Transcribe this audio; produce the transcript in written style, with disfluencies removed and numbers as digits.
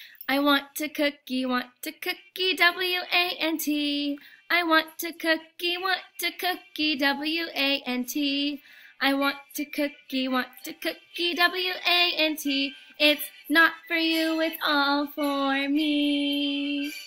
I want a cookie, W-A-N-T. I want a cookie, W-A-N-T. I want a cookie, W-A-N-T. It's not for you, it's all for me.